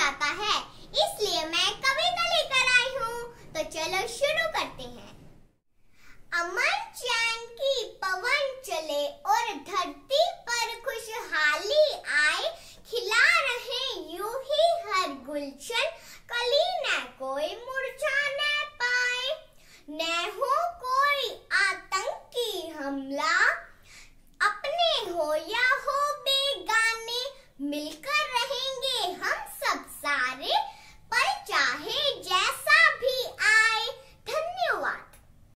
जाता है, इसलिए मैं कविता लेकर आई हूँ। तो चलो शुरू करते हैं। अमन चैन की पवन चले और धरती पर खुशहाली आए, खिला रहे यूं ही हर गुलशन, कली न कोई मुरझा न पाए। न हो कोई आतंकी हमला, अपने हो या हो बेगाने, मिलकर